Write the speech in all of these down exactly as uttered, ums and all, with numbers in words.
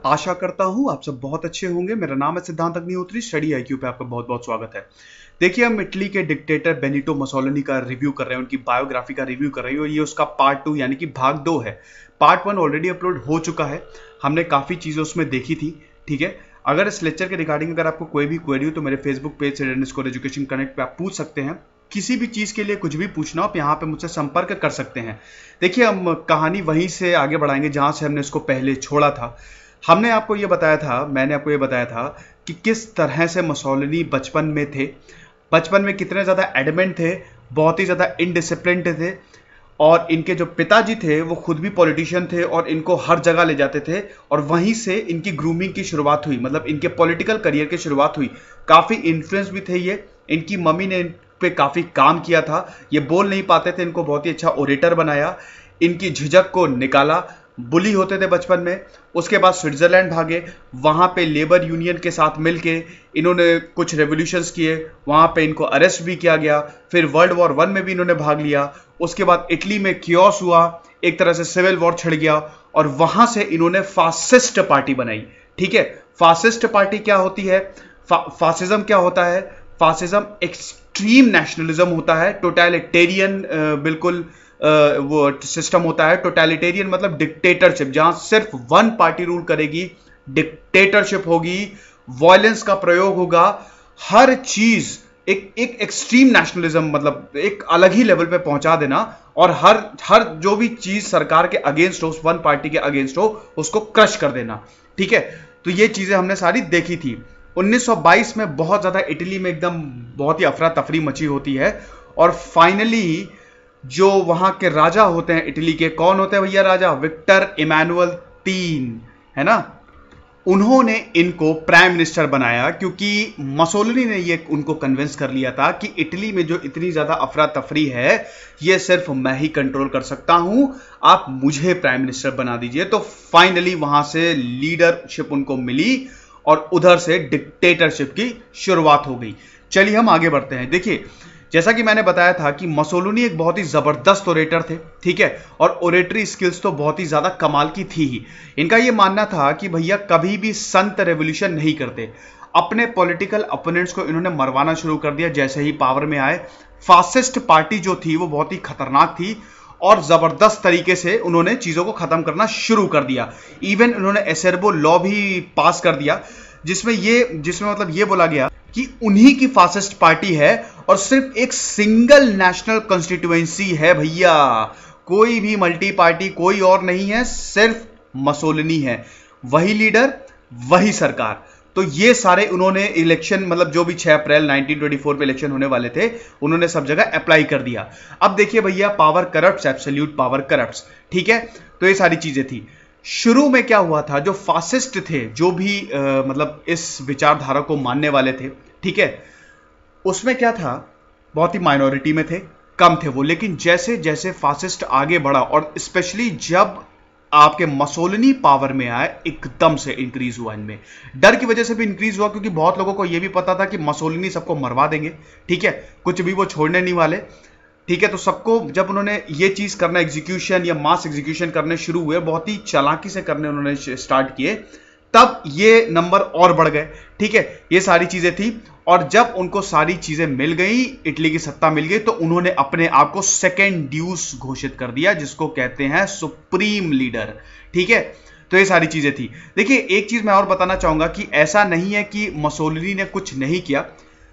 आशा करता हूं आप सब बहुत अच्छे होंगे। मेरा नाम है सिद्धांत अग्निहोत्री। स्टडी आई क्यू पे आपका बहुत बहुत स्वागत है। देखिए, हम इटली के डिक्टेटर बेनिटो मुसोलिनी का रिव्यू कर रहे हैं, उनकी बायोग्राफी का रिव्यू कर रहे हैं और ये उसका पार्ट टू यानी कि भाग दो है। पार्ट वन ऑलरेडी अपलोड हो चुका है, हमने काफ़ी चीज़ें उसमें देखी थी। ठीक है, अगर इस लेक्चर के रिगार्डिंग अगर आपको कोई भी क्वेरी हो तो मेरे फेसबुक पेज से अंडरस्कोर एजुकेशन कनेक्ट पे आप पूछ सकते हैं। किसी भी चीज़ के लिए कुछ भी पूछना हो आप यहाँ पे मुझसे संपर्क कर सकते हैं। देखिए, हम कहानी वहीं से आगे बढ़ाएंगे जहाँ से हमने इसको पहले छोड़ा था। हमने आपको ये बताया था, मैंने आपको ये बताया था कि किस तरह से मुसोलिनी बचपन में थे, बचपन में कितने ज़्यादा एडमेंट थे, बहुत ही ज़्यादा इनडिसिप्लिन्ड थे और इनके जो पिताजी थे वो खुद भी पॉलिटिशियन थे और इनको हर जगह ले जाते थे और वहीं से इनकी ग्रूमिंग की शुरुआत हुई, मतलब इनके पॉलिटिकल करियर की शुरुआत हुई। काफ़ी इन्फ्लुएंस भी थे ये, इनकी मम्मी ने इन पे काफ़ी काम किया था। ये बोल नहीं पाते थे, इनको बहुत ही अच्छा ओरेटर बनाया, इनकी झिझक को निकाला। बुली होते थे बचपन में, उसके बाद स्विट्जरलैंड भागे, वहाँ पे लेबर यूनियन के साथ मिलके इन्होंने कुछ रेवोल्यूशंस किए, वहाँ पे इनको अरेस्ट भी किया गया। फिर वर्ल्ड वॉर वन में भी इन्होंने भाग लिया। उसके बाद इटली में कियोस हुआ, एक तरह से सिविल वॉर छिड़ गया और वहाँ से इन्होंने फासिस्ट पार्टी बनाई। ठीक है, फासिस्ट पार्टी क्या होती है, फा, फासिज्म क्या होता है? फासिज्म एक्सट्रीम नेशनलिज्म होता है, टोटलिटेरियन बिल्कुल Uh, वो सिस्टम होता है। टोटलिटेरियन मतलब डिक्टेटरशिप, जहां सिर्फ वन पार्टी रूल करेगी, डिक्टेटरशिप होगी, वायलेंस का प्रयोग होगा, हर चीज एक एक एक्सट्रीम नेशनलिज्म, मतलब एक अलग ही लेवल पे पहुंचा देना और हर हर जो भी चीज सरकार के अगेंस्ट हो, उस वन पार्टी के अगेंस्ट हो, उसको क्रश कर देना। ठीक है, तो ये चीजें हमने सारी देखी थी। उन्नीस सौ बाईस में बहुत ज्यादा इटली में एकदम बहुत ही अफरा तफरी मची होती है और फाइनली जो वहां के राजा होते हैं इटली के, कौन होते हैं भैया राजा? विक्टर इमैनुअल तीन, है ना, उन्होंने इनको प्राइम मिनिस्टर बनाया क्योंकि मुसोलिनी ने ये उनको कन्विंस कर लिया था कि इटली में जो इतनी ज्यादा अफरा तफरी है ये सिर्फ मैं ही कंट्रोल कर सकता हूं, आप मुझे प्राइम मिनिस्टर बना दीजिए। तो फाइनली वहां से लीडरशिप उनको मिली और उधर से डिक्टेटरशिप की शुरुआत हो गई। चलिए हम आगे बढ़ते हैं। देखिए, जैसा कि मैंने बताया था कि मुसोलिनी एक बहुत ही जबरदस्त ओरेटर थे। ठीक है, और ओरेटरी स्किल्स तो बहुत ही ज्यादा कमाल की थी ही। इनका यह मानना था कि भैया कभी भी संत रेवोल्यूशन नहीं करते। अपने पॉलिटिकल अपोनेंट्स को इन्होंने मरवाना शुरू कर दिया जैसे ही पावर में आए। फासिस्ट पार्टी जो थी वो बहुत ही खतरनाक थी और जबरदस्त तरीके से उन्होंने चीजों को खत्म करना शुरू कर दिया। इवन उन्होंने एसेरबो लॉ भी पास कर दिया जिसमें ये जिसमें मतलब ये बोला गया कि उन्हीं की फासिस्ट पार्टी है और सिर्फ एक सिंगल नेशनल कॉन्स्टिट्यूएंसी है भैया, कोई भी मल्टी पार्टी कोई और नहीं है, सिर्फ मुसोलिनी है, वही लीडर वही सरकार। तो ये सारे उन्होंने इलेक्शन, मतलब जो भी छह अप्रैल उन्नीस सौ चौबीस में इलेक्शन होने वाले थे, उन्होंने सब जगह अप्लाई कर दिया। अब देखिए भैया, power corrupts, absolute power corrupts. ठीक है, तो ये सारी चीजें थी। शुरू में क्या हुआ था, जो फासिस्ट थे, जो भी आ, मतलब इस विचारधारा को मानने वाले थे, ठीक है, उसमें क्या था, बहुत ही माइनॉरिटी में थे, कम थे वो। लेकिन जैसे जैसे फासिस्ट आगे बढ़ा और स्पेशली जब आपके मुसोलिनी पावर में आए, एकदम से इंक्रीज हुआ। इनमें डर की वजह से भी इंक्रीज हुआ क्योंकि बहुत लोगों को यह भी पता था कि मुसोलिनी सबको मरवा देंगे। ठीक है, कुछ भी वो छोड़ने नहीं वाले। ठीक है, तो सबको जब उन्होंने ये चीज करना, एग्जीक्यूशन या मास एग्जीक्यूशन करने शुरू हुए, बहुत ही चालाकी से करने उन्होंने स्टार्ट किए, तब ये नंबर और बढ़ गए। ठीक है, ये सारी चीजें थी और जब उनको सारी चीजें मिल गई, इटली की सत्ता मिल गई, तो उन्होंने अपने आप को सेकेंड ड्यूस घोषित कर दिया, जिसको कहते हैं सुप्रीम लीडर। ठीक है, तो ये सारी चीजें थी। देखिए, एक चीज मैं और बताना चाहूंगा कि ऐसा नहीं है कि मुसोलिनी ने कुछ नहीं किया।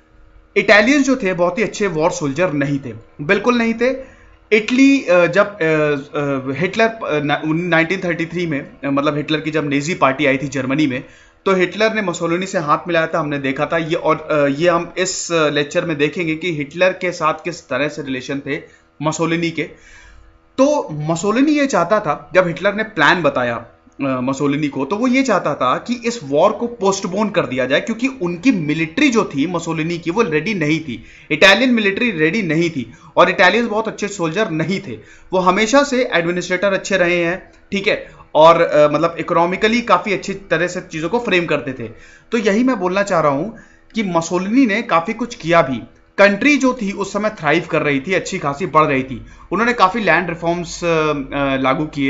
इटालियंस जो थे बहुत ही अच्छे वॉर सोल्जर नहीं थे, बिल्कुल नहीं थे। इटली जब हिटलर नाइनटीन थर्टी थ्री में, मतलब हिटलर की जब नेजी पार्टी आई थी जर्मनी में, तो हिटलर ने मुसोलिनी से हाथ मिलाया था, हमने देखा था ये। और ये हम इस लेक्चर में देखेंगे कि हिटलर के साथ किस तरह से रिलेशन थे मुसोलिनी के। तो मुसोलिनी ये चाहता था, जब हिटलर ने प्लान बताया मुसोलिनी को, तो वो ये चाहता था कि इस वॉर को पोस्टपोन कर दिया जाए क्योंकि उनकी मिलिट्री जो थी मुसोलिनी की, वो रेडी नहीं थी। इटालियन मिलिट्री रेडी नहीं थी और इटालियंस बहुत अच्छे सोल्जर नहीं थे। वो हमेशा से एडमिनिस्ट्रेटर अच्छे रहे हैं, ठीक है, और आ, मतलब इकोनॉमिकली काफी अच्छी तरह से चीजों को फ्रेम करते थे। तो यही मैं बोलना चाह रहा हूं कि मुसोलिनी ने काफी कुछ किया भी। कंट्री जो थी उस समय थ्राइव कर रही थी, अच्छी खासी बढ़ रही थी। उन्होंने काफी लैंड रिफॉर्म्स लागू किए,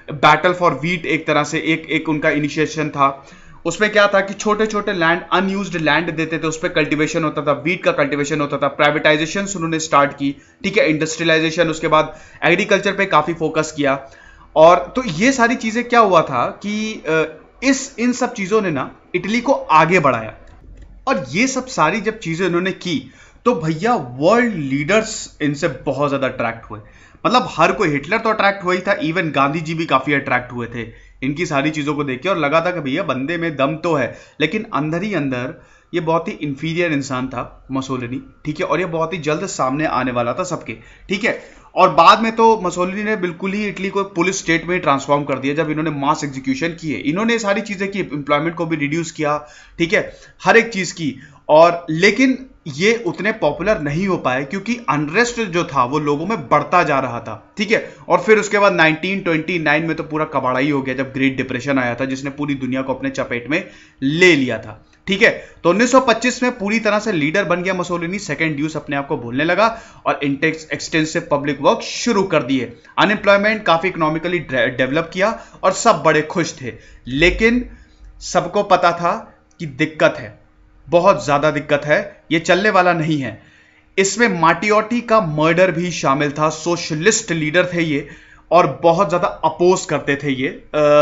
बैटल फॉर व्हीट एक तरह से एक एक उनका इनिशिएशन था। उसमें क्या था कि छोटे छोटे लैंड, अनयूज्ड लैंड देते थे, उस पर कल्टीवेशन होता था, व्हीट का कल्टीवेशन होता था। प्राइवेटाइजेशन उन्होंने स्टार्ट की, ठीक है, इंडस्ट्रियलाइजेशन, उसके बाद एग्रीकल्चर पे काफी फोकस किया। और तो ये सारी चीजें क्या हुआ था कि इस इन सब चीजों ने ना इटली को आगे बढ़ाया। और ये सब सारी जब चीजें इन्होंने की तो भैया वर्ल्ड लीडर्स इनसे बहुत ज्यादा अट्रैक्ट हुए। मतलब हर कोई, हिटलर तो अट्रैक्ट हुआ ही था, इवन गांधी जी भी काफी अट्रैक्ट हुए थे इनकी सारी चीजों को देख के, और लगा था कि भैया बंदे में दम तो है। लेकिन अंदर ही अंदर ये बहुत ही इंफीरियर इंसान था मुसोलिनी, ठीक है, और ये बहुत ही जल्द सामने आने वाला था सबके, ठीक है। और बाद में तो मुसोलिनी ने बिल्कुल ही इटली को पुलिस स्टेट में ट्रांसफॉर्म कर दिया जब इन्होंने मास एग्जीक्यूशन किए। इन्होंने सारी चीजें की, एम्प्लॉयमेंट को भी रिड्यूस किया, ठीक है, हर एक चीज की। और लेकिन ये उतने पॉपुलर नहीं हो पाए क्योंकि अनरेस्ट जो था वो लोगों में बढ़ता जा रहा था, ठीक है। और फिर उसके बाद नाइनटीन ट्वेंटी नाइन में तो पूरा कबाड़ा ही हो गया जब ग्रेट डिप्रेशन आया था, जिसने पूरी दुनिया को अपने चपेट में ले लिया था, ठीक है। तो उन्नीस सौ पच्चीस में पूरी तरह से लीडर बन गया मुसोलिनी, सेकंड ड्यूस अपने आप को भूलने लगा और एक्सटेंसिव पब्लिक वर्क शुरू कर दिए। अनएम्प्लॉयमेंट काफी इकोनॉमिकली डेवलप किया और सब बड़े खुश थे। लेकिन सबको पता था कि दिक्कत है, बहुत ज्यादा दिक्कत है, ये चलने वाला नहीं है। इसमें माटियोटी का मर्डर भी शामिल था। सोशलिस्ट लीडर थे ये और बहुत ज्यादा अपोज करते थे ये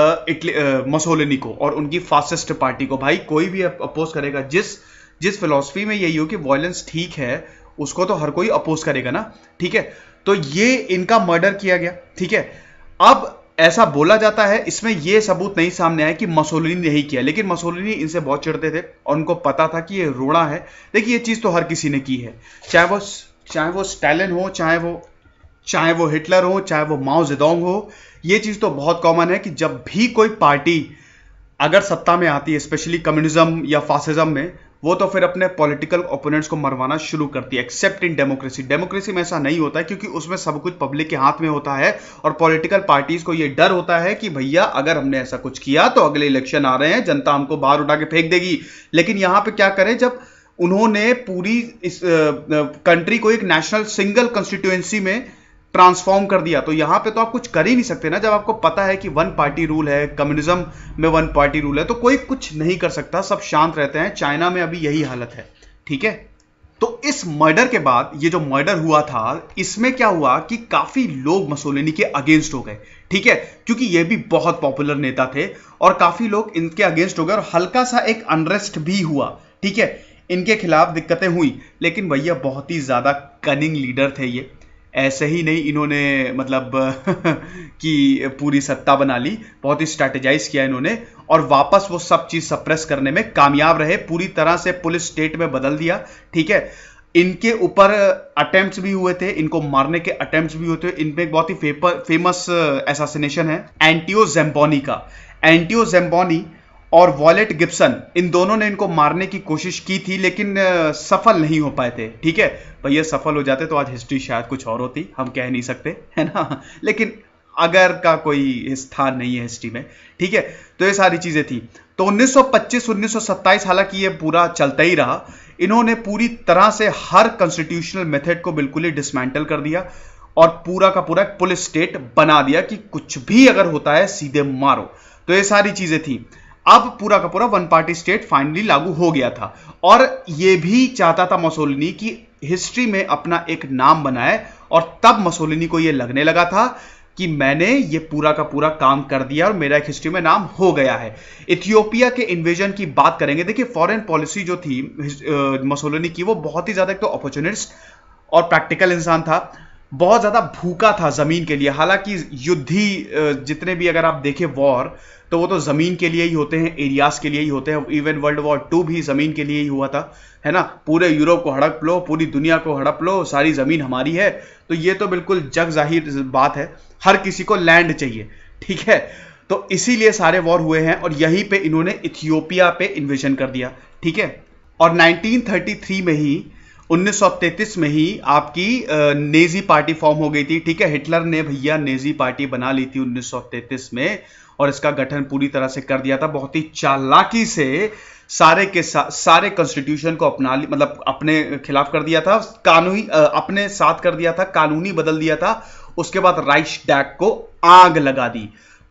मुसोलिनी को और उनकी फासिस्ट पार्टी को। भाई कोई भी अपोज करेगा, जिस जिस फिलॉसफी में यही हो कि वायलेंस ठीक है, उसको तो हर कोई अपोज करेगा ना, ठीक है। तो ये इनका मर्डर किया गया, ठीक है। अब ऐसा बोला जाता है, इसमें यह सबूत नहीं सामने आया कि मुसोलिनी ने ही किया, लेकिन मुसोलिनी इनसे बहुत चिढ़ते थे और उनको पता था कि ये रोड़ा है। देखिए ये चीज तो हर किसी ने की है, चाहे वो चाहे वो स्टालिन हो, चाहे वो चाहे वो हिटलर हो, चाहे वो माओ जेडोंग हो। ये चीज तो बहुत कॉमन है कि जब भी कोई पार्टी अगर सत्ता में आती है, स्पेशली कम्युनिज्म या फासिज्म में, वो तो फिर अपने पॉलिटिकल ओपोनेंट्स को मरवाना शुरू करती है। एक्सेप्ट इन डेमोक्रेसी, डेमोक्रेसी में ऐसा नहीं होता है क्योंकि उसमें सब कुछ पब्लिक के हाथ में होता है और पॉलिटिकल पार्टीज को ये डर होता है कि भैया अगर हमने ऐसा कुछ किया तो अगले इलेक्शन आ रहे हैं, जनता हमको बाहर उठा के फेंक देगी। लेकिन यहां पे क्या करें, जब उन्होंने पूरी इस कंट्री को एक नेशनल सिंगल कॉन्स्टिट्यूएंसी में ट्रांसफॉर्म कर दिया, तो यहां पे तो आप कुछ कर ही नहीं सकते ना। जब आपको पता है कि वन पार्टी रूल है, कम्युनिज्म में वन पार्टी रूल है, तो कोई कुछ नहीं कर सकता, सब शांत रहते हैं। चाइना में अभी यही हालत है, ठीक है। तो इस मर्डर के बाद, ये जो मर्डर हुआ था, इसमें क्या हुआ कि काफी लोग मुसोलिनी के अगेंस्ट हो गए, ठीक है, क्योंकि ये भी बहुत पॉपुलर नेता थे और काफी लोग इनके अगेंस्ट हो गए और हल्का सा एक अनरेस्ट भी हुआ, ठीक है। इनके खिलाफ दिक्कतें हुई, लेकिन भैया बहुत ही ज्यादा कनिंग लीडर थे ये। ऐसे ही नहीं इन्होंने मतलब कि पूरी सत्ता बना ली, बहुत ही स्ट्रैटेजाइज किया इन्होंने और वापस वो सब चीज सप्रेस करने में कामयाब रहे। पूरी तरह से पुलिस स्टेट में बदल दिया, ठीक है। इनके ऊपर अटेम्प्ट्स भी हुए थे, इनको मारने के अटेम्प्ट्स भी हुए थे। इनपे एक बहुत ही फेमस असैसिनेशन है एंटियो ज़ैम्बोनी का। एंटियो ज़ैम्बोनी और वॉलेट गिब्सन, इन दोनों ने इनको मारने की कोशिश की थी, लेकिन सफल नहीं हो पाए थे, ठीक है। भैया सफल हो जाते तो आज हिस्ट्री शायद कुछ और होती, हम कह नहीं सकते, है ना। लेकिन अगर का कोई स्थान नहीं है हिस्ट्री में, ठीक है। तो ये सारी चीजें थी। तो उन्नीस सौ पच्चीस उन्नीस सौ सत्ताईस हालांकि ये पूरा चलता ही रहा। इन्होंने पूरी तरह से हर कॉन्स्टिट्यूशनल मेथड को बिल्कुल ही डिसमेंटल कर दिया और पूरा का पूरा पुलिस स्टेट बना दिया कि कुछ भी अगर होता है सीधे मारो। तो ये सारी चीजें थी। अब पूरा का पूरा वन पार्टी स्टेट फाइनली लागू हो गया था और यह भी चाहता था मुसोलिनी कि हिस्ट्री में अपना एक नाम बनाए। और तब मुसोलिनी को यह लगने लगा था कि मैंने ये पूरा का पूरा काम कर दिया और मेरा एक हिस्ट्री में नाम हो गया है। इथियोपिया के इन्वेजन की बात करेंगे। देखिए फॉरेन पॉलिसी जो थी मुसोलिनी की, वो बहुत ही ज्यादा एक तो अपॉर्चुनिस्ट और प्रैक्टिकल इंसान था, बहुत ज्यादा भूखा था जमीन के लिए। हालांकि युद्धी जितने भी अगर आप देखें वॉर, तो वो तो जमीन के लिए ही होते हैं, एरियाज के लिए ही होते हैं। इवन वर्ल्ड वॉर टू भी जमीन के लिए ही हुआ था, है ना। पूरे यूरोप को हड़प लो, पूरी दुनिया को हड़प लो, सारी जमीन हमारी है। तो ये तो बिल्कुल जग जाहिर बात है, हर किसी को लैंड चाहिए, ठीक है। तो इसीलिए सारे वॉर हुए हैं और यहीं पे इन्होंने इथियोपिया पे इन्वेजन कर दिया, ठीक है। और नाइनटीन थर्टी थ्री में ही, उन्नीस सौ तैंतीस में ही आपकी नेजी पार्टी फॉर्म हो गई थी, ठीक है। हिटलर ने भैया नेजी पार्टी बना ली थी उन्नीस सौ तैंतीस में और इसका गठन पूरी तरह से कर दिया था। बहुत ही चालाकी से सारे के सा, सारे कॉन्स्टिट्यूशन को अपना ली, मतलब अपने खिलाफ कर दिया था, कानूनी अपने साथ कर दिया था, कानूनी बदल दिया था। उसके बाद राइक्सटैग को आग लगा दी।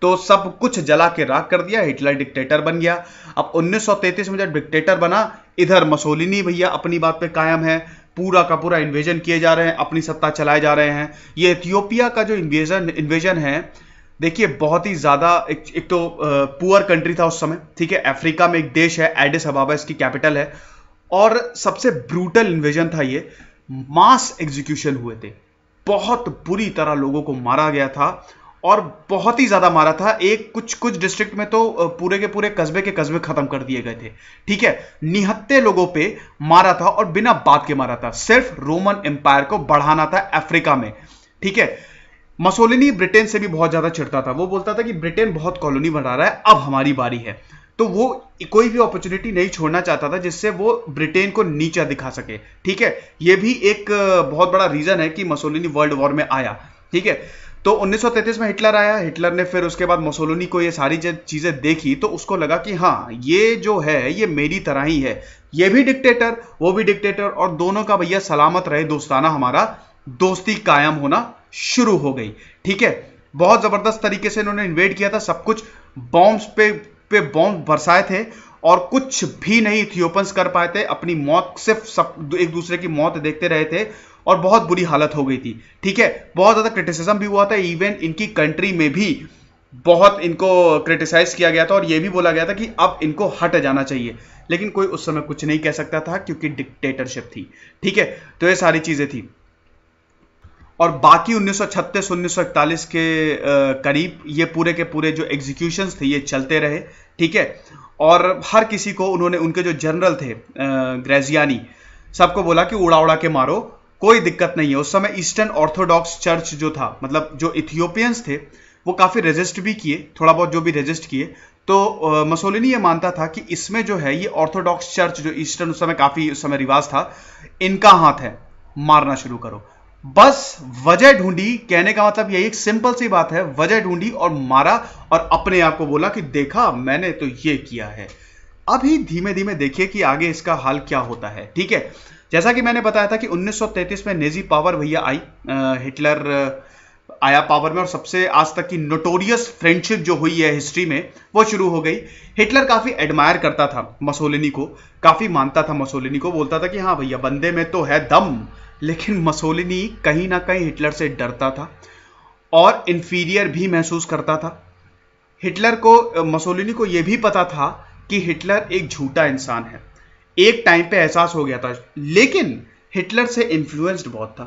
तो सब कुछ जला के राख कर दिया, हिटलर डिक्टेटर बन गया। अब उन्नीस सौ तैंतीस में जब डिक्टेटर बना, इधर मुसोलिनी भैया अपनी बात पे कायम है, पूरा का पूरा इन्वेजन किए जा रहे हैं, अपनी सत्ता चलाए जा रहे हैं। ये इथियोपिया का जो इन्वेजन इन्वेजन है, देखिए बहुत ही ज्यादा, एक, एक तो पुअर कंट्री था उस समय, ठीक है, अफ्रीका में एक देश है, एडिस अबाबा इसकी कैपिटल है, और सबसे ब्रूटल इन्वेजन था ये। मास एग्जीक्यूशन हुए थे, बहुत बुरी तरह लोगों को मारा गया था, और बहुत ही ज्यादा मारा था। एक कुछ कुछ डिस्ट्रिक्ट में तो पूरे के पूरे कस्बे के कस्बे खत्म कर दिए गए थे, ठीक है। निहत्ते लोगों पे मारा था, और बिना बात के मारा था, सिर्फ रोमन एम्पायर को बढ़ाना था अफ्रीका में, ठीक है। मुसोलिनी ब्रिटेन से भी बहुत ज्यादा चिढ़ता था, वो बोलता था कि ब्रिटेन बहुत कॉलोनी बना रहा है, अब हमारी बारी है। तो वो कोई भी अपॉर्चुनिटी नहीं छोड़ना चाहता था जिससे वो ब्रिटेन को नीचा दिखा सके, ठीक है। ये भी एक बहुत बड़ा रीजन है कि मुसोलिनी वर्ल्ड वॉर में आया, ठीक है। तो उन्नीस सौ तैंतीस में हिटलर आया, हिटलर ने फिर उसके बाद मुसोलिनी को ये सारी चीजें देखी, तो उसको लगा कि हाँ, ये जो है ये मेरी तरह ही है, ये भी डिक्टेटर वो भी डिक्टेटर, और दोनों का भैया सलामत रहे, दोस्ताना हमारा दोस्ती कायम होना शुरू हो गई, ठीक है। बहुत जबरदस्त तरीके से इन्होंने इन्वेड किया था, सब कुछ बॉम्ब्स पे पे बॉम्ब बरसाए थे, और कुछ भी नहीं इथियोपियंस कर पाए थे, अपनी मौत, सिर्फ सब एक दूसरे की मौत देखते रहे थे, और बहुत बुरी हालत हो गई थी, ठीक है। बहुत ज्यादा क्रिटिसिज्म भी हुआ था, इवन इनकी कंट्री में भी बहुत इनको क्रिटिसाइज किया गया था, और यह भी बोला गया था कि अब इनको हट जाना चाहिए, लेकिन कोई उस समय कुछ नहीं कह सकता था क्योंकि डिक्टेटरशिप थी, ठीक है। तो ये सारी चीजें थी, और बाकी उन्नीस सौ छत्तीस उन्नीस सौ इकतालीस के करीब ये पूरे के पूरे जो एग्जीक्यूशंस थे ये चलते रहे, ठीक है। और हर किसी को उन्होंने, उनके जो जनरल थे ग्रेजियानी, सबको बोला कि उड़ा उड़ा के मारो, कोई दिक्कत नहीं है। उस समय ईस्टर्न ऑर्थोडॉक्स चर्च जो था, मतलब जो इथियोपियंस थे, वो काफी रेजिस्ट भी किए, थोड़ा बहुत जो भी रेजिस्ट किए। तो मुसोलिनी ये मानता था कि इसमें जो है ये ऑर्थोडॉक्स चर्च जो ईस्टर्न उस समय काफी उस समय रिवाज था, इनका हाथ है, मारना शुरू करो। बस वजह ढूंढी, कहने का मतलब यही एक सिंपल सी बात है, वजह ढूंढी और मारा, और अपने आप को बोला कि देखा मैंने तो ये किया है। अभी धीमे धीमे देखिए कि आगे इसका हाल क्या होता है, ठीक है। जैसा कि मैंने बताया था कि उन्नीस सौ तैंतीस में नेजी पावर भैया आई, हिटलर आया पावर में, और सबसे आज तक की नोटोरियस फ्रेंडशिप जो हुई है हिस्ट्री में वो शुरू हो गई। हिटलर काफी एडमायर करता था मुसोलिनी को, काफी मानता था मुसोलिनी को, बोलता था कि हाँ भैया बंदे में तो है दम, लेकिन मुसोलिनी कहीं ना कहीं हिटलर से डरता था और इंफीरियर भी महसूस करता था। हिटलर को, मुसोलिनी को यह भी पता था कि हिटलर एक झूठा इंसान है, एक टाइम पे एहसास हो गया था, लेकिन हिटलर से इन्फ्लुएंस्ड बहुत था।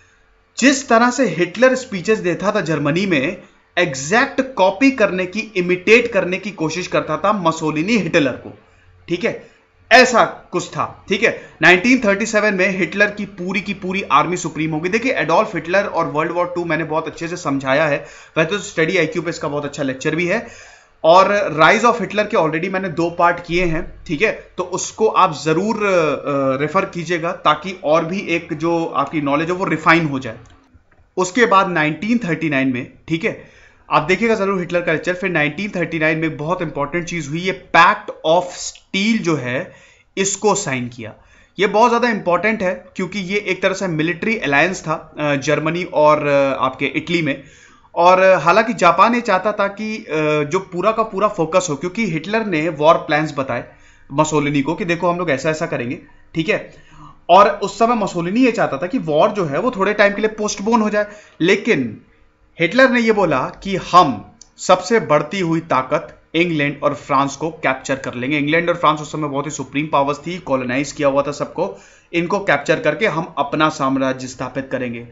जिस तरह से हिटलर स्पीचेस देता था जर्मनी में, एग्जैक्ट कॉपी करने की, इमिटेट करने की कोशिश करता था मुसोलिनी हिटलर को, ठीक है, ऐसा कुछ था, ठीक है। उन्नीस सौ सैंतीस में हिटलर की पूरी की पूरी आर्मी सुप्रीम होगी। देखिए एडोल्फ हिटलर और वर्ल्ड वॉर टू मैंने बहुत अच्छे से समझाया है, वैसे तो स्टडी आईक्यू पे इसका बहुत अच्छा लेक्चर भी है, और राइज ऑफ हिटलर के ऑलरेडी मैंने दो पार्ट किए हैं, ठीक है, तो उसको आप जरूर रेफर कीजिएगा ताकि और भी एक जो आपकी नॉलेज है वो रिफाइन हो जाए। उसके बाद उन्नीस सौ उनतालीस में, ठीक है, आप देखिएगा जरूर हिटलर का लेक्चर। फिर उन्नीस सौ उनतालीस में बहुत इंपॉर्टेंट चीज हुई, ये पैक्ट ऑफ स्टील जो है इसको साइन किया। ये बहुत ज्यादा इंपॉर्टेंट है क्योंकि ये एक तरह से मिलिट्री अलायंस था जर्मनी और आपके इटली में, और हालांकि जापान ये चाहता था कि जो पूरा का पूरा फोकस हो, क्योंकि हिटलर ने वॉर प्लान्स बताए मुसोलिनी को कि देखो हम लोग ऐसा ऐसा करेंगे, ठीक है, और उस समय मुसोलिनी ये चाहता था कि वॉर जो है वो थोड़े टाइम के लिए पोस्टपोन हो जाए, लेकिन हिटलर ने यह बोला कि हम सबसे बढ़ती हुई ताकत इंग्लैंड और फ्रांस को कैप्चर कर लेंगे। इंग्लैंड और फ्रांस उस समय बहुत ही सुप्रीम पावर्स थी, कॉलोनाइज किया हुआ था सबको, इनको कैप्चर करके हम अपना साम्राज्य स्थापित करेंगे।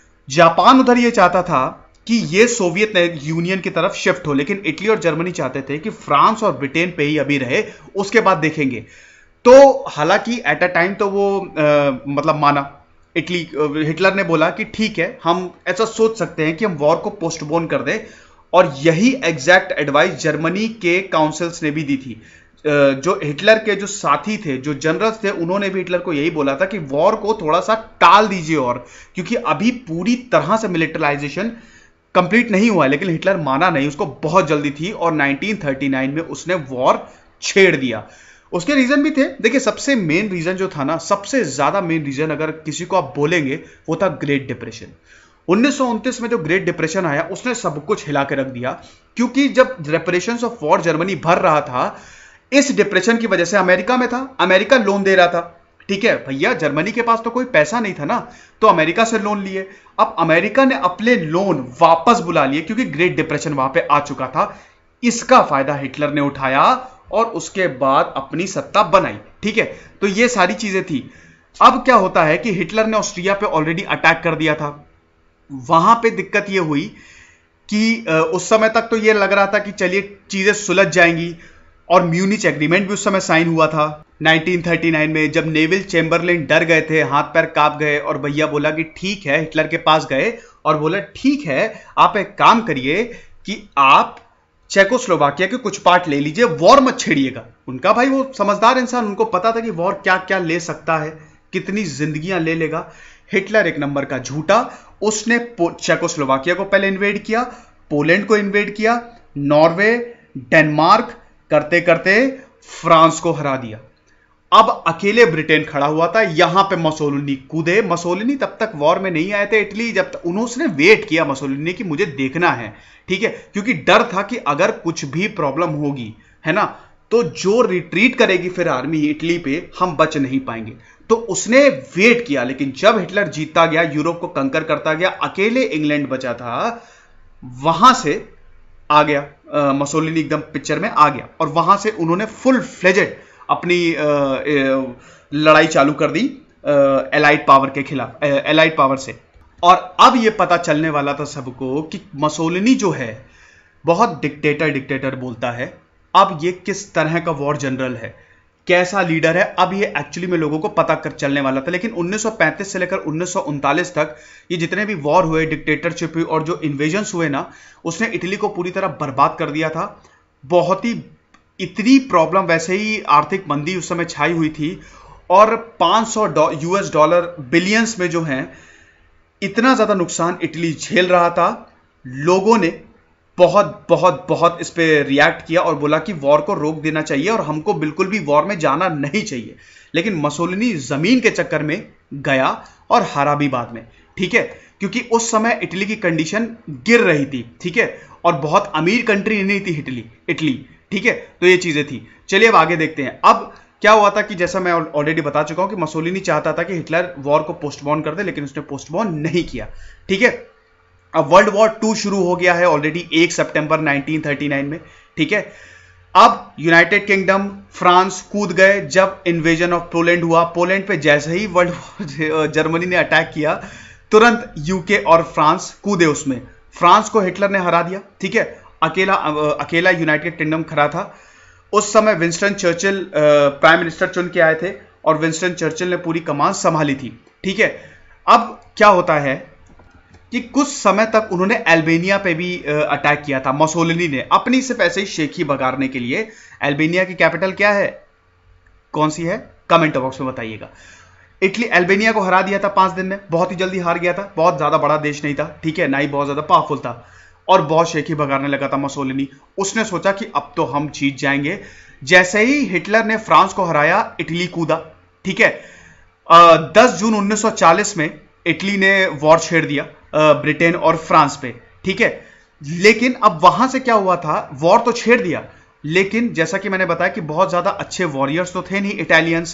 जापान उधर यह चाहता था कि ये सोवियत यूनियन की तरफ शिफ्ट हो, लेकिन इटली और जर्मनी चाहते थे कि फ्रांस और ब्रिटेन पे ही अभी रहे, उसके बाद देखेंगे। तो हालांकि एट अ टाइम तो वो आ, मतलब माना, इटली, हिटलर ने बोला कि ठीक है हम ऐसा सोच सकते हैं कि हम वॉर को पोस्टपोन कर दें, और यही एग्जैक्ट एडवाइस जर्मनी के काउंसिल्स ने भी दी थी। जो हिटलर के जो साथी थे, जो जनरल्स थे, उन्होंने भी हिटलर को यही बोला था कि वॉर को थोड़ा सा टाल दीजिए, और क्योंकि अभी पूरी तरह से मिलिटराइजेशन कंप्लीट नहीं हुआ है। लेकिन हिटलर माना नहीं, उसको बहुत जल्दी थी, और उन्नीस सौ उनतालीस में उसने वॉर छेड़ दिया। उसके रीजन भी थे, देखिए सबसे मेन रीजन जो था ना, सबसे ज्यादा मेन रीजन अगर किसी को आप बोलेंगे वो था ग्रेट डिप्रेशन। उन्नीस सौ उनतीस में जो ग्रेट डिप्रेशन आया उसने सब कुछ हिला के रख दिया, क्योंकि जब रेपरेशंस ऑफ वॉर जर्मनी भर रहा था, इस डिप्रेशन की वजह से अमेरिका में था, अमेरिका लोन दे रहा था। ठीक है भैया, जर्मनी के पास तो कोई पैसा नहीं था ना, तो अमेरिका से लोन लिए। अब अमेरिका ने अपने लोन वापस बुला लिए क्योंकि ग्रेट डिप्रेशन वहां पे आ चुका था। इसका फायदा हिटलर ने उठाया और उसके बाद अपनी सत्ता बनाई। ठीक है, तो ये सारी चीजें थी। अब क्या होता है कि हिटलर ने ऑस्ट्रिया पे ऑलरेडी अटैक कर दिया था। वहां पे दिक्कत ये हुई कि उस समय तक तो ये लग रहा था कि चलिए चीजें सुलझ जाएंगी, और म्यूनिच एग्रीमेंट भी उस समय साइन हुआ था नाइनटीन थर्टी नाइन में, जब नेविल चेम्बरलिन डर गए थे, हाथ पैर कांप गए, और भैया बोला कि ठीक है, हिटलर के पास गए और बोला ठीक है, आप एक काम करिए कि आप चेकोस्लोवाकिया के कुछ पार्ट ले लीजिए, वॉर मत छेड़िएगा। उनका भाई वो समझदार इंसान, उनको पता था कि वॉर क्या क्या ले सकता है, कितनी जिंदगियां ले लेगा। हिटलर एक नंबर का झूठा, उसने चेकोस्लोवाकिया को पहले इन्वेड किया, पोलैंड को इन्वेड किया, नॉर्वे, डेनमार्क, करते करते फ्रांस को हरा दिया। अब अकेले ब्रिटेन खड़ा हुआ था। यहां पे मसोलिनी कूदे। मसोलिनी तब तक वॉर में नहीं आए थे इटली, जब तक उन्होंने वेट किया मसोलिनी कि मुझे देखना है, ठीक है, क्योंकि डर था कि अगर कुछ भी प्रॉब्लम होगी, है ना, तो जो रिट्रीट करेगी फिर आर्मी इटली पे, हम बच नहीं पाएंगे। तो उसने वेट किया, लेकिन जब हिटलर जीतता गया, यूरोप को कंकर करता गया, अकेले इंग्लैंड बचा था, वहां से आ गया मसोलिनी, एकदम पिक्चर में आ गया, और वहां से उन्होंने फुल फ्लेजेड अपनी आ, आ, लड़ाई चालू कर दी एलाइड पावर के खिलाफ, एलाइड पावर से। और अब यह पता चलने वाला था सबको कि मसोलिनी जो है बहुत डिक्टेटर डिक्टेटर बोलता है। अब ये किस तरह का वॉर जनरल है, कैसा लीडर है, अब ये एक्चुअली में लोगों को पता कर चलने वाला था। लेकिन उन्नीस सौ पैंतीस से लेकर उन्नीस सौ उनतालीस तक ये जितने भी वॉर हुए, डिक्टेटरशिप हुई और जो इन्वेजन्स हुए ना, उसने इटली को पूरी तरह बर्बाद कर दिया था। बहुत ही इतनी प्रॉब्लम, वैसे ही आर्थिक मंदी उस समय छाई हुई थी, और पाँच सौ यूएस डॉलर बिलियंस में जो है, इतना ज्यादा नुकसान इटली झेल रहा था। लोगों ने बहुत बहुत बहुत इस पे रिएक्ट किया और बोला कि वॉर को रोक देना चाहिए और हमको बिल्कुल भी वॉर में जाना नहीं चाहिए। लेकिन मसोलिनी जमीन के चक्कर में गया और हारा भी बाद में, ठीक है, क्योंकि उस समय इटली की कंडीशन गिर रही थी, ठीक है, और बहुत अमीर कंट्री नहीं थी इटली इटली ठीक है, तो ये चीजें थी। चलिए अब आगे देखते हैं। अब क्या हुआ था कि जैसा मैं ऑलरेडी बता चुका हूं कि मसोलिनी चाहता था कि हिटलर वॉर को पोस्टपोन कर दे, लेकिन उसने पोस्टपोन नहीं किया, ठीक है। अब वर्ल्ड वॉर टू शुरू हो गया है ऑलरेडी एक सितंबर नाइनटीन थर्टी नाइन में, ठीक है। अब यूनाइटेड किंगडम, फ्रांस कूद गए जब इन्वेजन ऑफ पोलैंड हुआ। पोलैंड पे जैसे ही वर्ल्ड वॉर जर्मनी ने अटैक किया, तुरंत यूके और फ्रांस कूदे उसमें। फ्रांस को हिटलर ने हरा दिया, ठीक है, अकेला अकेला यूनाइटेड किंगडम खड़ा था। उस समय विंस्टन चर्चिल प्राइम मिनिस्टर चुन के आए थे और विंस्टन चर्चिल ने पूरी कमान संभाली थी, ठीक है। अब क्या होता है कि कुछ समय तक उन्होंने अल्बानिया पे भी अटैक किया था मसोलिनी ने, अपनी सिर्फ ऐसे ही शेखी बगाड़ने के लिए। अल्बानिया की कैपिटल क्या है, कौन सी है, कमेंट बॉक्स में बताइएगा। इटली अल्बानिया को हरा दिया था पांच दिन में, बहुत ही जल्दी हार गया था, बहुत ज्यादा बड़ा देश नहीं था, ठीक है, ना ही बहुत ज्यादा पावरफुल था, और बहुत शेखी बगाड़ने लगा था मसोलिनी। उसने सोचा कि अब तो हम जीत जाएंगे। जैसे ही हिटलर ने फ्रांस को हराया, इटली कूदा, ठीक है। दस जून उन्नीस सौ चालीस में इटली ने वॉर छेड़ दिया ब्रिटेन और फ्रांस पे, ठीक है। लेकिन अब वहां से क्या हुआ था, वॉर तो छेड़ दिया, लेकिन जैसा कि मैंने बताया कि बहुत ज्यादा अच्छे वॉरियर्स तो थे नहीं इटालियंस।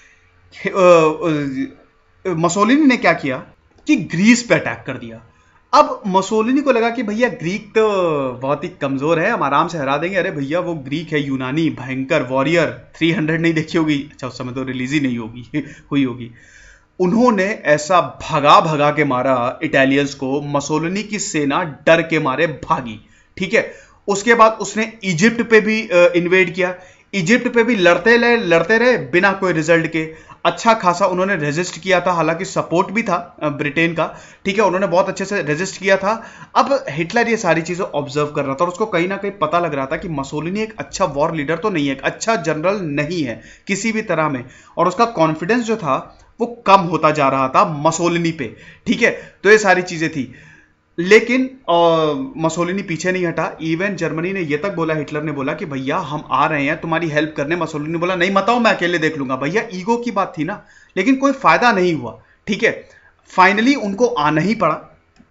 मसोलिनी ने क्या किया कि ग्रीस पे अटैक कर दिया। अब मसोलिनी को लगा कि भैया ग्रीक तो बहुत ही कमजोर है, हम आराम से हरा देंगे। अरे भैया वो ग्रीक है, यूनानी भयंकर वॉरियर, तीन सौ नहीं देखी होगी, अच्छा उस समय तो रिलीज ही नहीं होगी हुई होगी। उन्होंने ऐसा भगा भगा के मारा इटालियंस को, मसोलिनी की सेना डर के मारे भागी, ठीक है। उसके बाद उसने इजिप्ट पे भी इन्वेड किया, इजिप्ट पे भी लड़ते रहे लड़ते रहे बिना कोई रिजल्ट के। अच्छा खासा उन्होंने रेजिस्ट किया था, हालांकि सपोर्ट भी था ब्रिटेन का, ठीक है, उन्होंने बहुत अच्छे से रेजिस्ट किया था। अब हिटलर ये सारी चीजें ऑब्जर्व कर रहा था और उसको कहीं ना कहीं पता लग रहा था कि मसोलिनी एक अच्छा वॉर लीडर तो नहीं है, एक अच्छा जनरल नहीं है किसी भी तरह में, और उसका कॉन्फिडेंस जो था वो कम होता जा रहा था मसोलिनी पे, ठीक है। तो ये सारी चीजें थी, लेकिन मसोलिनी पीछे नहीं हटा। इवन जर्मनी ने ये तक बोला, हिटलर ने बोला कि भैया हम आ रहे हैं तुम्हारी हेल्प करने। मसोलिनी ने बोला नहीं मत आओ, मैं अकेले देख लूंगा। भैया ईगो की बात थी ना, लेकिन कोई फायदा नहीं हुआ, ठीक है। फाइनली उनको आना ही पड़ा।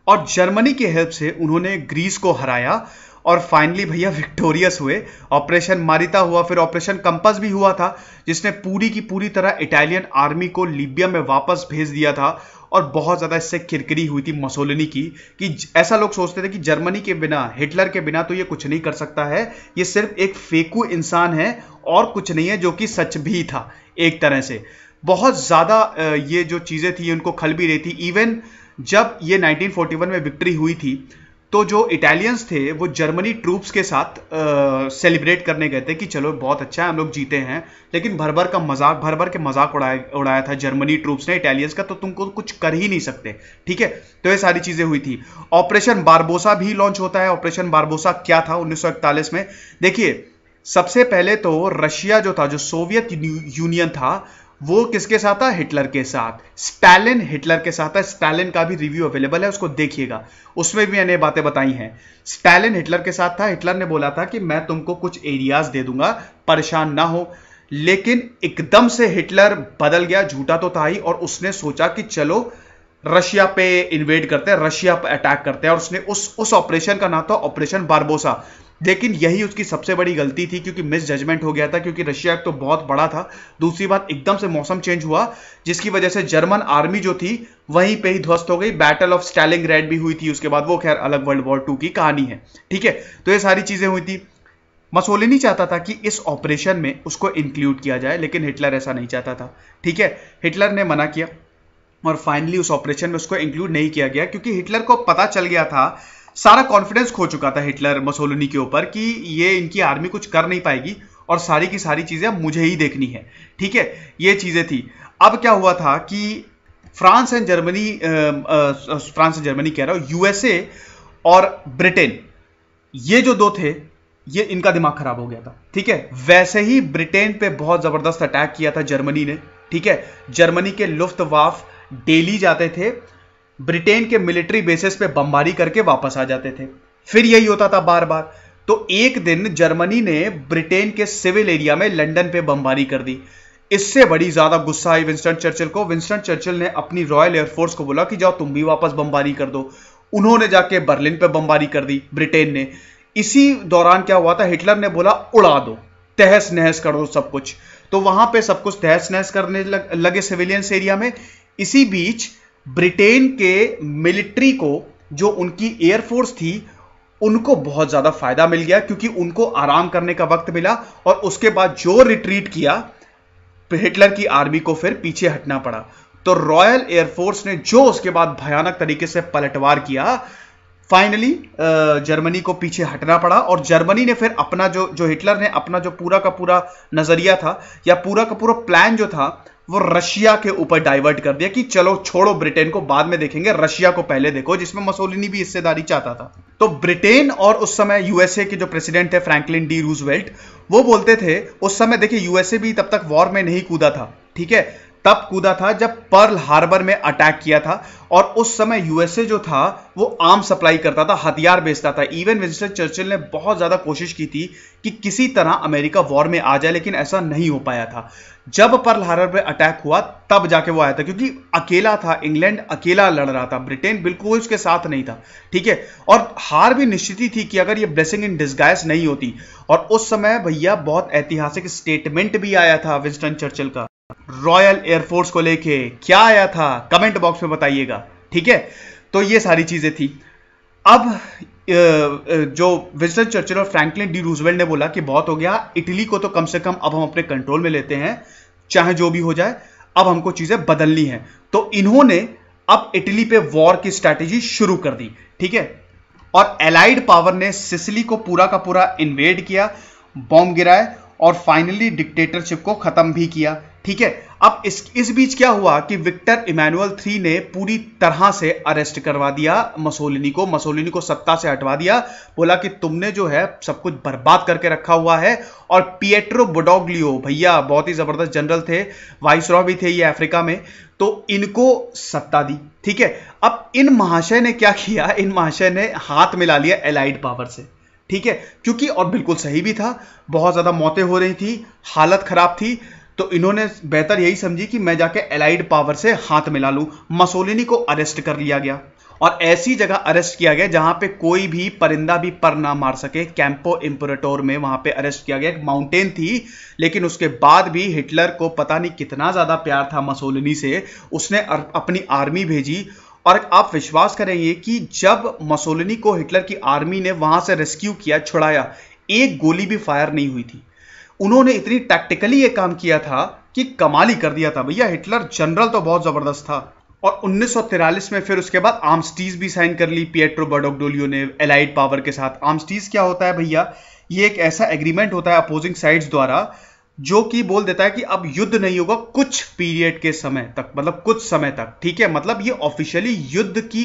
और जर्मनी की हेल्प से उन्होंने ग्रीस को हराया और फाइनली भैया विक्टोरियस हुए। ऑपरेशन मारिता हुआ, फिर ऑपरेशन कंपास भी हुआ था, जिसने पूरी की पूरी तरह इटालियन आर्मी को लीबिया में वापस भेज दिया था। और बहुत ज़्यादा इससे किरकिरी हुई थी मुसोलिनी की कि ऐसा लोग सोचते थे कि जर्मनी के बिना, हिटलर के बिना तो ये कुछ नहीं कर सकता है, ये सिर्फ एक फेकू इंसान है और कुछ नहीं है, जो कि सच भी था एक तरह से। बहुत ज़्यादा ये जो चीज़ें थी उनको खल भी रही थी। इवन जब ये नाइनटीन फोर्टी वन में विक्ट्री हुई थी तो जो इटालियंस थे वो जर्मनी ट्रूप्स के साथ सेलिब्रेट करने गए थे कि चलो बहुत अच्छा है हम लोग जीते हैं, लेकिन भर भर का मजाक भर भर के मजाक उड़ाया उड़ाया था जर्मनी ट्रूप्स ने इटालियंस का, तो तुमको कुछ कर ही नहीं सकते। ठीक है, तो ये सारी चीजें हुई थी। ऑपरेशन बारबोसा भी लॉन्च होता है। ऑपरेशन बारबोसा क्या था उन्नीस सौ इकतालीस में? देखिए, सबसे पहले तो रशिया जो था, जो सोवियत यूनियन था, वो किसके साथ था? हिटलर के साथ। स्टालिन हिटलर के साथ था। स्टालिन का भी रिव्यू अवेलेबल है, उसको देखिएगा, उसमें भी मैंने बातें बताई हैं। स्टालिन हिटलर के साथ था। हिटलर ने बोला था कि मैं तुमको कुछ एरियाज दे दूंगा, परेशान ना हो। लेकिन एकदम से हिटलर बदल गया, झूठा तो था ही, और उसने सोचा कि चलो रशिया पे इन्वेड करते हैं, रशिया पे अटैक करते हैं, और उसने उस उस ऑपरेशन का नाम था ऑपरेशन बारबोसा। लेकिन यही उसकी सबसे बड़ी गलती थी, क्योंकि मिस जजमेंट हो गया था, क्योंकि रशिया तो बहुत बड़ा था। दूसरी बात, एकदम से मौसम चेंज हुआ, जिसकी वजह से जर्मन आर्मी जो थी वहीं पे ही ध्वस्त हो गई। बैटल ऑफ स्टालिनग्राड भी हुई थी उसके बाद, वो खैर अलग वर्ल्ड वॉर टू की कहानी है। ठीक है, तो ये सारी चीजें हुई थी। मसोलिनी चाहता था कि इस ऑपरेशन में उसको इंक्लूड किया जाए, लेकिन हिटलर ऐसा नहीं चाहता था। ठीक है, हिटलर ने मना किया और फाइनली उस ऑपरेशन में उसको इंक्लूड नहीं किया गया, क्योंकि हिटलर को पता चल गया था, सारा कॉन्फिडेंस खो चुका था हिटलर मसोलिनी के ऊपर कि ये इनकी आर्मी कुछ कर नहीं पाएगी और सारी की सारी चीजें अब मुझे ही देखनी है। ठीक है, ये चीजें थी। अब क्या हुआ था कि France and Germany, France and Germany कह रहा हूं, यूएसए और ब्रिटेन, ये जो दो थे, ये इनका दिमाग खराब हो गया था। ठीक है, वैसे ही ब्रिटेन पे बहुत जबरदस्त अटैक किया था जर्मनी ने। ठीक है, जर्मनी के लुफ्टवाफ डेली जाते थे, ब्रिटेन के मिलिट्री बेसिस पे बमबारी करके वापस आ जाते थे। फिर यही होता था बार बार। तो एक दिन जर्मनी ने ब्रिटेन के सिविल एरिया में लंदन पे बमबारी कर दी। इससे बड़ी ज्यादा गुस्सा आई विंस्टन चर्चिल को। विंस्टन चर्चिल ने अपनी रॉयल एयरफोर्स को बोला कि जाओ तुम भी वापस बमबारी कर दो। उन्होंने जाके बर्लिन पे बमबारी कर दी ब्रिटेन ने। इसी दौरान क्या हुआ था, हिटलर ने बोला उड़ा दो, तहस नहस कर दो सब कुछ। तो वहां पे सब कुछ तहस नहस करने लग, लगे सिविलियंस एरिया में। इसी बीच ब्रिटेन के मिलिट्री को, जो उनकी एयरफोर्स थी, उनको बहुत ज्यादा फायदा मिल गया, क्योंकि उनको आराम करने का वक्त मिला। और उसके बाद जो रिट्रीट किया, हिटलर की आर्मी को फिर पीछे हटना पड़ा। तो रॉयल एयरफोर्स ने जो उसके बाद भयानक तरीके से पलटवार किया, फाइनली जर्मनी को पीछे हटना पड़ा। और जर्मनी ने फिर अपना जो जो हिटलर ने अपना जो पूरा का पूरा नजरिया था, या पूरा का पूरा प्लान जो था, वो रशिया के ऊपर डाइवर्ट कर दिया कि चलो छोड़ो ब्रिटेन को, बाद में देखेंगे, रशिया को पहले देखो, जिसमें मसोलिनी भी हिस्सेदारी चाहता था। तो ब्रिटेन और उस समय यूएसए के जो प्रेसिडेंट थे फ्रैंकलिन डी रूजवेल्ट, वो बोलते थे उस समय, देखिए यूएसए भी तब तक वॉर में नहीं कूदा था। ठीक है, तब कूदा था जब पर्ल हार्बर में अटैक किया था। और उस समय यूएसए जो था वो आर्म सप्लाई करता था, हथियार बेचता था। इवन विंस्टन चर्चिल ने बहुत ज्यादा कोशिश की थी कि किसी तरह अमेरिका वॉर में आ जाए, लेकिन ऐसा नहीं हो पाया था। जब पर्ल हार्बर पे अटैक हुआ तब जाके वो आया था, क्योंकि अकेला था, इंग्लैंड अकेला लड़ रहा था, ब्रिटेन बिल्कुल उसके साथ नहीं था। ठीक है, और हार भी निश्चित ही थी कि अगर ये ब्लेसिंग इन डिस्गाइज नहीं होती। और उस समय भैया बहुत ऐतिहासिक स्टेटमेंट भी आया था विंस्टन चर्चिल का रॉयल एयरफोर्स को लेके। क्या आया था, कमेंट बॉक्स में बताइएगा। ठीक है, तो ये सारी चीजें थी। अब जो विंस्टन चर्चिल और फ्रैंकलिन डी रूजवेल्ट ने बोला कि बहुत हो गया, इटली को तो कम से कम अब हम अपने कंट्रोल में लेते हैं, चाहे जो भी हो जाए, अब हमको चीजें बदलनी है। तो इन्होंने अब इटली पे वॉर की स्ट्रैटेजी शुरू कर दी। ठीक है, और एलाइड पावर ने सिसिली को पूरा का पूरा इन्वेड किया, बॉम्ब गिराए और फाइनली डिक्टेटरशिप को खत्म भी किया। ठीक है, अब इस इस बीच क्या हुआ कि विक्टर इमैनुअल थ्री ने पूरी तरह से अरेस्ट करवा दिया मसोलिनी को, मसोलिनी को सत्ता से हटवा दिया। बोला कि तुमने जो है सब कुछ बर्बाद करके रखा हुआ है। और पिएट्रो बोडोग्लियो भैया बहुत ही जबरदस्त जनरल थे, वाइसरॉय भी थे ये अफ्रीका में, तो इनको सत्ता दी। ठीक है, अब इन महाशय ने क्या किया, इन महाशय ने हाथ मिला लिया एलाइड पावर से। ठीक है, क्योंकि और बिल्कुल सही भी था, बहुत ज्यादा मौतें हो रही थी, हालत खराब थी, तो इन्होंने बेहतर यही समझी कि मैं जाके एलाइड पावर से हाथ मिला लूं। मसोलिनी को अरेस्ट कर लिया गया और ऐसी जगह अरेस्ट किया गया जहां पे कोई भी परिंदा भी पर ना मार सके। कैंपो इम्पराटोर में वहां पे अरेस्ट किया गया। एक माउंटेन थी, लेकिन उसके बाद भी हिटलर को पता नहीं कितना ज्यादा प्यार था मसोलिनी से, उसने अपनी आर्मी भेजी। और आप विश्वास करेंगे कि जब मसोलिनी को हिटलर की आर्मी ने वहां से रेस्क्यू किया, छुड़ाया, एक गोली भी फायर नहीं हुई थी। उन्होंने इतनी टैक्टिकली ये काम किया था कि कमाल ही कर दिया था भैया। हिटलर जनरल तो बहुत जबरदस्त था। और उन्नीस सौ तिरालीस में फिर उसके बाद आर्मस्टीज भी साइन कर ली पिएट्रो बारडोग्लियो ने एलाइड पावर के साथ। आर्मस्टीज क्या होता है भैया? ये एक ऐसा एग्रीमेंट होता है अपोजिंग साइड्स द्वारा जो कि बोल देता है कि अब युद्ध नहीं होगा कुछ पीरियड के समय तक, मतलब कुछ समय तक, ठीक है। मतलब ये ऑफिशियली युद्ध की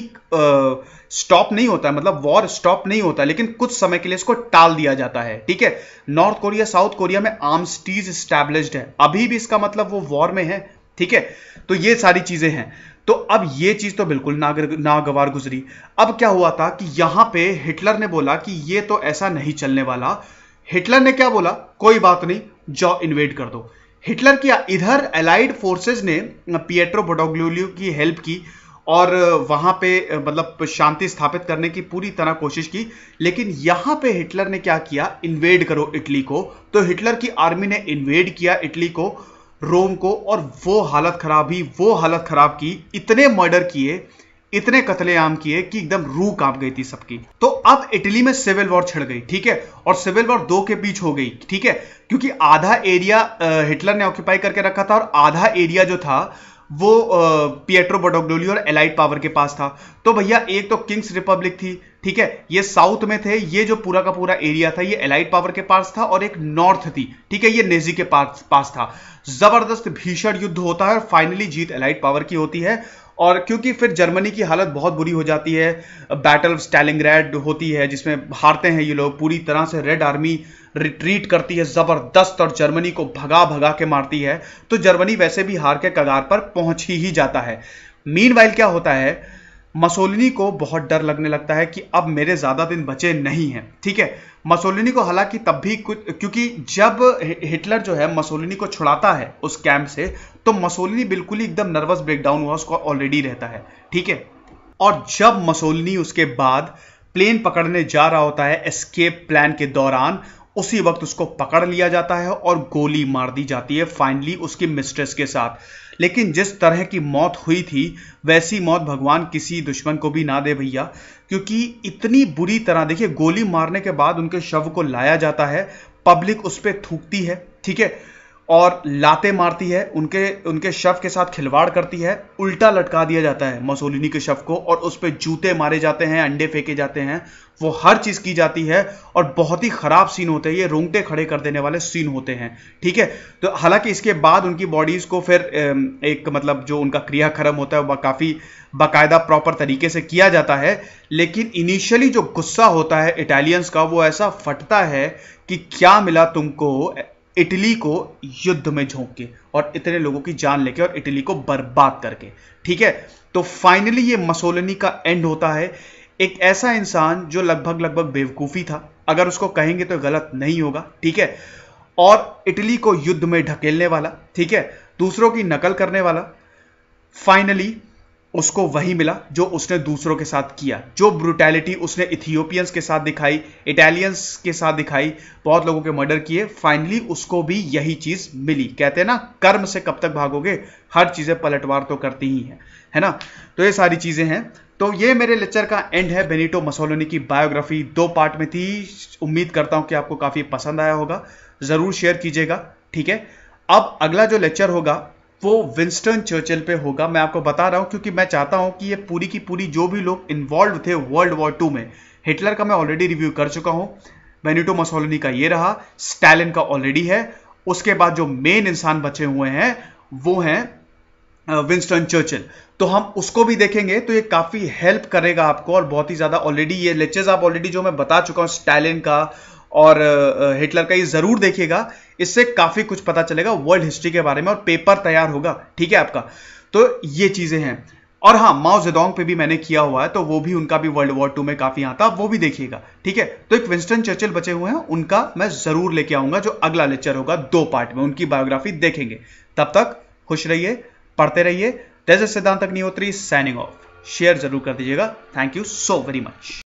स्टॉप नहीं होता है, मतलब वॉर स्टॉप नहीं होता है, लेकिन कुछ समय के लिए इसको टाल दिया जाता है, ठीक है। नॉर्थ कोरिया साउथ कोरिया में आर्मस्टीज एस्टैब्लिश्ड है, अभी भी इसका मतलब वो वॉर में है, ठीक है। तो ये सारी चीजें हैं। तो अब ये चीज तो बिल्कुल नागवार गुजरी। अब क्या हुआ था कि यहां पे हिटलर ने बोला कि ये तो ऐसा नहीं चलने वाला। हिटलर ने क्या बोला? कोई बात नहीं, जाओ इन्वेड कर दो। हिटलर की इधर एलाइड फोर्सेस ने पिएट्रो बारडोग्लियो की हेल्प की और वहां पे मतलब शांति स्थापित करने की पूरी तरह कोशिश की। लेकिन यहां पे हिटलर ने क्या किया? इन्वेड करो इटली को। तो हिटलर की आर्मी ने इन्वेड किया इटली को, रोम को, और वो हालत खराब ही वो हालत खराब की, इतने मर्डर किए, इतने कत्लेआम किए कि एकदम रूह कांप गई थी सबकी। तो अब इटली में सिविल वॉर छिड़ गई, ठीक है। और सिविल वॉर दो के बीच हो गई, ठीक है, क्योंकि आधा एरिया हिटलर ने ऑक्यूपाई करके रखा था और आधा एरिया जो था वो पिएट्रो बारडोग्लियो और एलाइड पावर के पास था। तो भैया एक तो किंग्स रिपब्लिक थी, ठीक है, ये साउथ में थे, ये जो पूरा का पूरा एरिया था ये एलाइड पावर के पास था, और एक नॉर्थ थी, ठीक है, ये नेजी के पास पास था। जबरदस्त भीषण युद्ध होता है और फाइनली जीत एलाइड पावर की होती है। और क्योंकि फिर जर्मनी की हालत बहुत बुरी हो जाती है, बैटल ऑफ स्टैलिंग्रैड होती है जिसमें हारते हैं ये लोग, पूरी तरह से रेड आर्मी रिट्रीट करती है जबरदस्त और जर्मनी को भगा भगा के मारती है। तो जर्मनी वैसे भी हार के कगार पर पहुंच ही, ही जाता है। मीनवाइल क्या होता है, मसोलिनी को बहुत डर लगने लगता है कि अब मेरे ज्यादा दिन बचे नहीं हैं, ठीक है। मसोलिनी को हालांकि तब भी कुछ, क्योंकि जब हिटलर जो है मसोलिनी को छुड़ाता है उस कैंप से, तो मसोलिनी बिल्कुल ही एकदम नर्वस ब्रेकडाउन हुआ, उसको ऑलरेडी रहता है, ठीक है। और जब मसोलिनी उसके बाद प्लेन पकड़ने जा रहा होता है एस्केप प्लान के दौरान, उसी वक्त उसको पकड़ लिया जाता है और गोली मार दी जाती है फाइनली उसकी मिस्ट्रेस के साथ। लेकिन जिस तरह की मौत हुई थी वैसी मौत भगवान किसी दुश्मन को भी ना दे भैया, क्योंकि इतनी बुरी तरह, देखिए, गोली मारने के बाद उनके शव को लाया जाता है, पब्लिक उस पर थूकती है, ठीक है, और लाते मारती है, उनके उनके शव के साथ खिलवाड़ करती है, उल्टा लटका दिया जाता है मसोलिनी के शव को, और उस पर जूते मारे जाते हैं, अंडे फेंके जाते हैं, वो हर चीज की जाती है। और बहुत ही खराब सीन होते हैं, ये रोंगटे खड़े कर देने वाले सीन होते हैं, ठीक है। तो हालांकि इसके बाद उनकी बॉडीज को फिर एक मतलब जो उनका क्रियाक्रम होता है वो काफी बाकायदा प्रॉपर तरीके से किया जाता है। लेकिन इनिशियली जो गुस्सा होता है इटालियंस का वो ऐसा फटता है कि क्या मिला तुमको इटली को युद्ध में झोंक के और इतने लोगों की जान लेके और इटली को बर्बाद करके, ठीक है। तो फाइनली ये मसोलिनी का एंड होता है। एक ऐसा इंसान जो लगभग लगभग बेवकूफी था, अगर उसको कहेंगे तो गलत नहीं होगा, ठीक है, और इटली को युद्ध में ढकेलने वाला, ठीक है, दूसरों की नकल करने वाला, फाइनली उसको वही मिला जो उसने दूसरों के साथ किया। जो ब्रूटैलिटी उसने इथियोपियंस के साथ दिखाई, इटालियंस के साथ दिखाई, बहुत लोगों के मर्डर किए, फाइनली उसको भी यही चीज मिली। कहते हैं ना, कर्म से कब तक भागोगे, हर चीजें पलटवार तो करती ही है, है ना। तो ये सारी चीजें हैं। तो ये मेरे लेक्चर का एंड है। बेनिटो मुसोलिनी की बायोग्राफी दो पार्ट में थी। उम्मीद करता हूं कि आपको काफी पसंद आया होगा, जरूर शेयर कीजिएगा, ठीक है। अब अगला जो लेक्चर होगा वो विंस्टन चर्चिल पे होगा। मैं आपको बता रहा हूं क्योंकि मैं चाहता हूं कि ये पूरी की पूरी जो भी लोग इन्वॉल्व थे वर्ल्ड वॉर टू में, हिटलर का मैं ऑलरेडी रिव्यू कर चुका हूं, बेनिटो मुसोलिनी का ये रहा, स्टालिन का ऑलरेडी है, उसके बाद जो मेन इंसान बचे हुए हैं वो हैं विंस्टन चर्चिल, तो हम उसको भी देखेंगे। तो ये काफी हेल्प करेगा आपको और बहुत ही ज्यादा, ऑलरेडी ये लेक्चर्स आप ऑलरेडी जो मैं बता चुका हूं स्टालिन का और हिटलर का, ये जरूर देखिएगा, इससे काफी कुछ पता चलेगा वर्ल्ड हिस्ट्री के बारे में और पेपर तैयार होगा, ठीक है आपका। तो ये चीजें हैं। और हाँ, माओ जेडोंग पे भी मैंने किया हुआ है, तो वो भी उनका भी वर्ल्ड वॉर टू में काफी आता, वो भी देखिएगा, ठीक है। तो एक विंस्टन चर्चिल बचे हुए हैं, उनका मैं जरूर लेके आऊंगा, जो अगला लेक्चर होगा दो पार्ट में, उनकी बायोग्राफी देखेंगे। तब तक खुश रहिए, पढ़ते रहिए। दिस इज सिद्धांत अग्निहोत्री साइनिंग ऑफ। शेयर जरूर कर दीजिएगा। Thank you so very much.